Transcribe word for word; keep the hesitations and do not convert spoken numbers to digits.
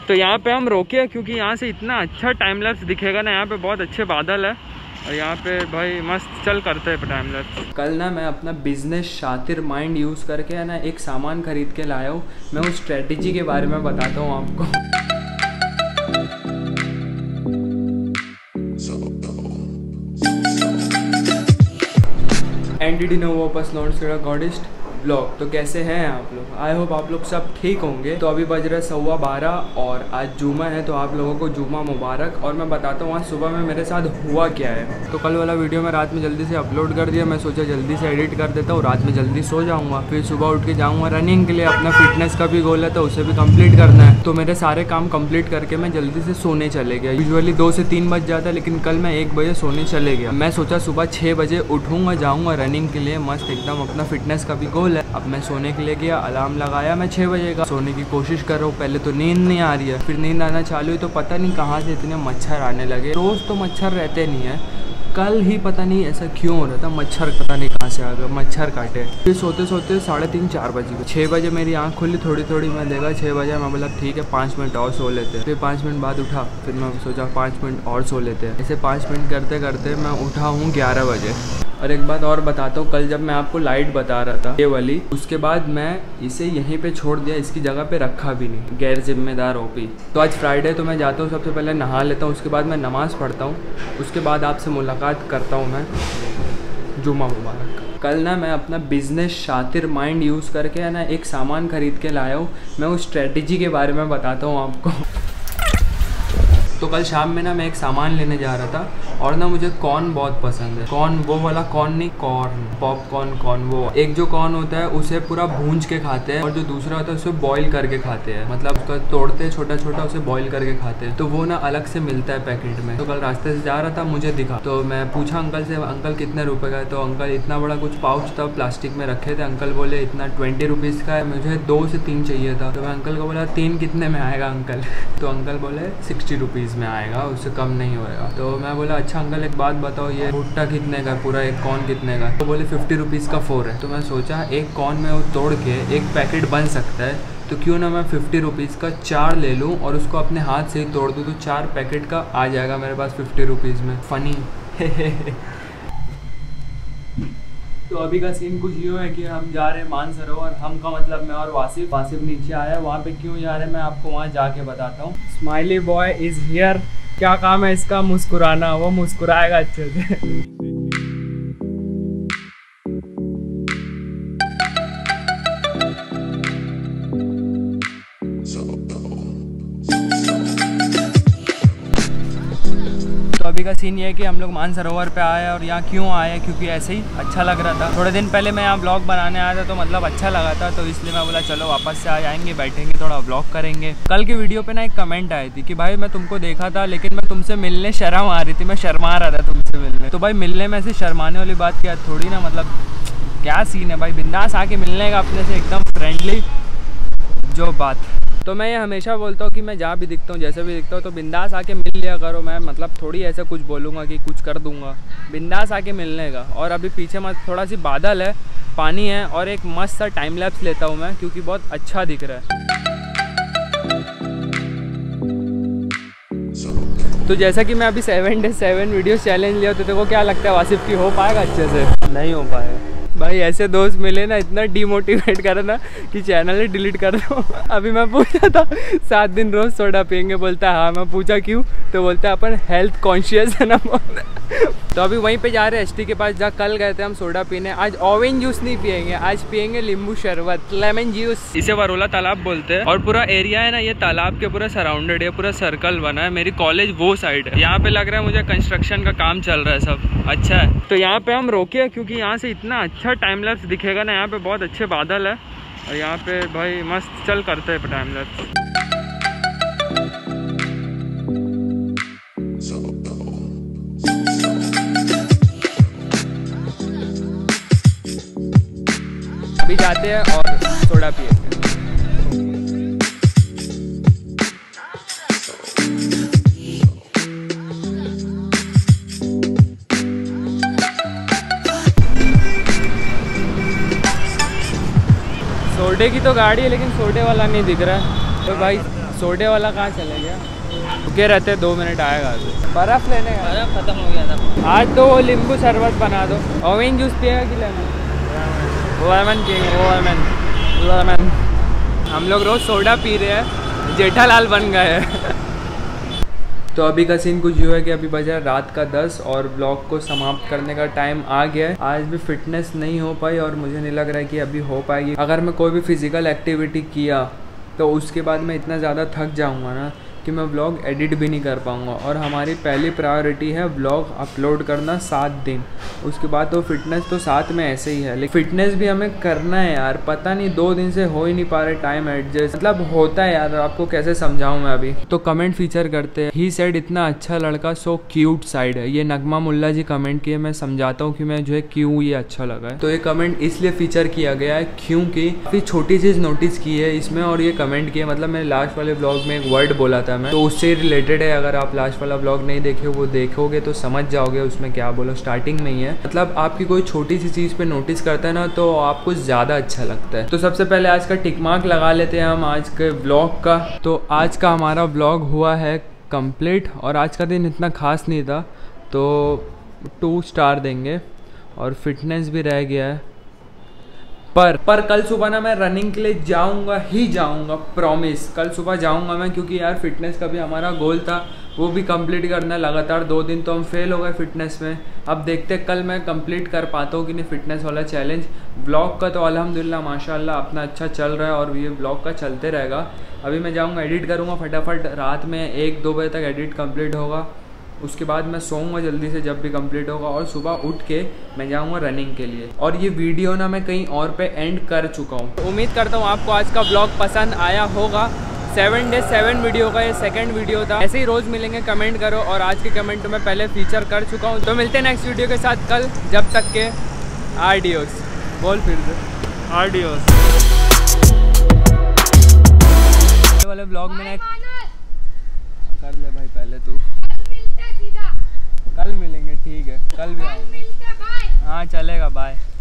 तो यहाँ पे हम रोके क्योंकि यहाँ से इतना अच्छा टाइम लैप्स दिखेगा ना। यहाँ पे बहुत अच्छे बादल है और यहाँ पे भाई मस्त चल करते हैं टाइम लैप्स। कल ना मैं अपना बिजनेस शातिर माइंड यूज़ करके है ना एक सामान खरीद के लाया हूँ। मैं उस स्ट्रेटजी के बारे में बताता हूँ आपको। एनडीडी नोवो वापस लॉन्च गॉडिस्ट ब्लॉग। तो कैसे हैं आप लोग? आई होप आप लोग सब ठीक होंगे। तो अभी बज रहा है सवा बारह और आज जुमा है, तो आप लोगों को जुमा मुबारक। और मैं बताता हूँ आज सुबह में मेरे साथ हुआ क्या है। तो कल वाला वीडियो मैं रात में जल्दी से अपलोड कर दिया। मैं सोचा जल्दी से एडिट कर देता हूँ, रात में जल्दी सो जाऊँगा, फिर सुबह उठ के जाऊँगा रनिंग के लिए। अपना फिटनेस का भी गोल है तो उसे भी कम्प्लीट करना है। तो मेरे सारे काम कम्प्लीट करके मैं जल्दी से सोने चले गया। यूजुअली दो से तीन बज जाता है, लेकिन कल मैं एक बजे सोने चले गया। मैं सोचा सुबह छः बजे उठूँगा, जाऊँगा रनिंग के लिए मस्त एकदम। अपना फिटनेस का भी गोल है। अब मैं सोने के लिए गया, अलार्म लगाया मैं छः बजे का। सोने की कोशिश कर रहा हूँ, पहले तो नींद नहीं आ रही है, फिर नींद आना चालू हुई तो पता नहीं कहाँ से इतने मच्छर आने लगे। रोज़ तो मच्छर रहते नहीं है, कल ही पता नहीं ऐसा क्यों हो रहा था। मच्छर पता नहीं कहाँ से आ गया, मच्छर काटे। फिर सोते सोते साढ़े तीन चार बजे गए। छः बजे मेरी आँख खुली थोड़ी थोड़ी, मैं देखा छः बजे। मैं बोला ठीक है पाँच मिनट और सो लेते हैं। फिर पाँच मिनट बाद उठा, फिर मैं सोचा पाँच मिनट और सो लेते हैं। ऐसे पाँच मिनट करते करते मैं उठा हूँ ग्यारह बजे। और एक बात और बताता हूँ, कल जब मैं आपको लाइट बता रहा था ये वाली, उसके बाद मैं इसे यहीं पे छोड़ दिया, इसकी जगह पे रखा भी नहीं। गैर जिम्मेदार ओपी। तो आज फ्राइडे तो मैं जाता हूँ, सबसे पहले नहा लेता हूँ, उसके बाद मैं नमाज़ पढ़ता हूँ, उसके बाद आपसे मुलाकात करता हूँ मैं। जुमा मुबारक। कल ना मैं अपना बिजनेस शातिर माइंड यूज़ करके है ना एक सामान खरीद के लाया हूँ। मैं उस स्ट्रेटजी के बारे में बताता हूँ आपको। तो कल शाम में ना मैं एक सामान लेने जा रहा था और ना मुझे कॉर्न बहुत पसंद है। कॉर्न वो वाला कॉर्न नहीं, कॉर्न पॉपकॉर्न कॉर्न। वो एक जो कॉर्न होता है उसे पूरा भूंज के खाते हैं और जो दूसरा होता है उसे बॉईल करके खाते हैं। मतलब उसका तोड़ते हैं छोटा छोटा, उसे बॉईल करके खाते हैं। तो वो ना अलग से मिलता है पैकेट में। तो कल रास्ते से जा रहा था, मुझे दिखा, तो मैं पूछा अंकल से, अंकल कितने रुपए का है? तो अंकल इतना बड़ा कुछ पाउच था, प्लास्टिक में रखे थे। अंकल बोले इतना ट्वेंटी रुपीज़ का है, मुझे दो से तीन चाहिए था। तो मैं अंकल को बोला तीन कितने में आएगा अंकल? तो अंकल बोले सिक्सटी रुपीज़ में आएगा, उससे कम नहीं होएगा। तो मैं बोला अच्छा अंकल एक बात बताओ, ये भुट्टा कितने का, पूरा एक कॉर्न कितने का? तो बोले फिफ्टी रुपीज़ का फोर है। तो मैं सोचा एक कॉर्न में वो तोड़ के एक पैकेट बन सकता है, तो क्यों ना मैं फिफ्टी रुपीज़ का चार ले लूँ और उसको अपने हाथ से ही तोड़ दूँ, तो चार पैकेट का आ जाएगा मेरे पास फिफ्टी रुपीज़ में। फ़नी। तो अभी का सीन कुछ ये है कि हम जा रहे हैं मानसरोवर। हम का मतलब मैं और वासिफ। वासिफ नीचे आया, वहाँ पे क्यों जा रहे हैं मैं आपको वहाँ जाके बताता हूँ। Smiley boy is here. क्या काम है इसका? मुस्कुराना। वो मुस्कुराएगा अच्छे से। तो अभी का सीन ये है कि हम लोग मानसरोवर पे आए और यहाँ क्यों आए, क्योंकि ऐसे ही अच्छा लग रहा था। थोड़े दिन पहले मैं यहाँ ब्लॉग बनाने आया था तो मतलब अच्छा लगा था, तो इसलिए मैं बोला चलो वापस से आ जाएंगे, बैठेंगे थोड़ा ब्लॉग करेंगे। कल की वीडियो पे ना एक कमेंट आई थी कि भाई मैं तुमको देखा था लेकिन मैं तुमसे मिलने शर्म आ रही थी, मैं शर्मा रहा था तुमसे मिलने। तो भाई मिलने में ऐसे शर्माने वाली बात क्या थोड़ी ना, मतलब क्या सीन है भाई, बिंदास आके मिलने का अपने से एकदम फ्रेंडली जो बात। तो मैं ये हमेशा बोलता हूँ कि मैं जहाँ भी दिखता हूँ, जैसे भी दिखता हूँ, तो बिंदास आके मिल लिया करो। मैं मतलब थोड़ी ऐसा कुछ बोलूँगा कि कुछ कर दूँगा, बिंदास आके मिलने का। और अभी पीछे मत थोड़ा सी बादल है, पानी है और एक मस्त सा टाइम लैप्स लेता हूँ मैं, क्योंकि बहुत अच्छा दिख रहा है। तो जैसा कि मैं अभी seven day seven video challenge लिया, तो देखो क्या लगता है वासिफ की हो पाएगा अच्छे से? नहीं हो पाएगा भाई। ऐसे दोस्त मिले ना इतना डीमोटिवेट करना कि चैनल ही डिलीट कर दो। अभी मैं पूछा था सात दिन रोज सोडा पियेंगे, बोलता है हाँ। मैं पूछा क्यों, तो बोलता है अपन हेल्थ कॉन्शियस है ना। तो अभी वहीं पे जा रहे हैं एसटी के पास, जहाँ कल गए थे हम सोडा पीने। आज ऑरेंज जूस नहीं पियेंगे, आज पियेंगे नींबू शरबत, लेमन जूस। इसे वरोला तालाब बोलते हैं और पूरा एरिया है ना ये तालाब के पूरा सराउंडेड है, पूरा सर्कल बना है। मेरी कॉलेज वो साइड है। यहाँ पे लग रहा है मुझे कंस्ट्रक्शन का काम चल रहा है, सब अच्छा है। तो यहाँ पे हम रोके क्योंकि यहाँ से इतना अच्छा टाइम लैप्स दिखेगा ना। यहाँ पे बहुत अच्छे बादल है और यहाँ पे भाई मस्त चल करते हैं टाइम लैप्स। अभी जाते हैं और सोडा पिएंगे। सोडे की तो गाड़ी है लेकिन सोडे वाला नहीं दिख रहा है। तो भाई सोडे वाला कहाँ चले गया? रुके रहते दो मिनट आएगा तो। बर्फ़ लेने का बर्फ खत्म हो गया था। आज तो वो नींबू शरबत बना दो। ऑरेंज जूस पिएगा कि लेमन? लेमन पिएंगे, लेमन लेमन। हम लोग रोज़ सोडा पी रहे हैं, जेठालाल बन गए हैं। तो अभी का सीन कुछ यूँ है कि अभी बजा रात का दस और ब्लॉग को समाप्त करने का टाइम आ गया है। आज भी फिटनेस नहीं हो पाई और मुझे नहीं लग रहा है कि अभी हो पाएगी। अगर मैं कोई भी फिज़िकल एक्टिविटी किया तो उसके बाद मैं इतना ज़्यादा थक जाऊँगा ना कि मैं व्लॉग एडिट भी नहीं कर पाऊँगा। और हमारी पहली प्रायोरिटी है व्लॉग अपलोड करना सात दिन, उसके बाद तो फिटनेस तो साथ में ऐसे ही है। लेकिन फिटनेस भी हमें करना है यार, पता नहीं दो दिन से हो ही नहीं पा रहे टाइम एडजस्ट। मतलब होता है यार, आपको कैसे समझाऊँ मैं अभी। तो कमेंट फीचर करते हैं, ही सेड इतना अच्छा लड़का सो क्यूट साइड है। ये नगमा मुल्ला जी कमेंट किए, मैं समझाता हूँ कि मैं जो है क्यों ये अच्छा लगा है। तो ये कमेंट इसलिए फीचर किया गया है क्योंकि काफ़ी छोटी चीज़ नोटिस की है इसमें और ये कमेंट किया। मतलब मैंने लास्ट वाले ब्लॉग में एक वर्ड बोला था मैं, तो उससे रिलेटेड है। अगर आप लास्ट वाला ब्लॉग नहीं देखे वो देखोगे तो समझ जाओगे उसमें क्या बोलो, स्टार्टिंग में ही है। मतलब आपकी कोई छोटी सी चीज़ पे नोटिस करता है ना तो आपको ज़्यादा अच्छा लगता है। तो सबसे पहले आज का टिक मार्क लगा लेते हैं हम आज के ब्लॉग का। तो आज का हमारा ब्लॉग हुआ है कंप्लीट और आज का दिन इतना खास नहीं था तो टू स्टार देंगे। और फिटनेस भी रह गया है, पर पर कल सुबह ना मैं रनिंग के लिए जाऊंगा ही जाऊंगा, प्रॉमिस। कल सुबह जाऊंगा मैं, क्योंकि यार फिटनेस का भी हमारा गोल था, वो भी कंप्लीट करना है। लगातार दो दिन तो हम फेल हो गए फिटनेस में। अब देखते कल मैं कंप्लीट कर पाता हूँ कि नहीं फिटनेस वाला चैलेंज। ब्लॉग का तो अल्हम्दुलिल्लाह माशाल्लाह अपना अच्छा चल रहा है और ये ब्लॉग का चलते रहेगा। अभी मैं जाऊँगा एडिट करूँगा फटाफट, रात में एक दो बजे तक एडिट कम्प्लीट होगा। उसके बाद मैं सोऊंगा जल्दी से जब भी कंप्लीट होगा और सुबह उठ के मैं जाऊंगा रनिंग के लिए। और ये वीडियो ना मैं कहीं और पे एंड कर चुका हूँ। उम्मीद करता हूँ आपको आज का ब्लॉग पसंद आया होगा। सेवन डे सेवन वीडियो का ये सेकंड वीडियो था। ऐसे ही रोज़ मिलेंगे, कमेंट करो। और आज के कमेंट मैं पहले फीचर कर चुका हूँ। तो मिलते हैं नेक्स्ट वीडियो के साथ कल, जब तक के आडियोस। बोल फिर से आडियोस। वाले ब्लॉग में कर ले भाई पहले तू। कल मिलेंगे, ठीक है, कल भी आऊँगा। हाँ चलेगा, बाय।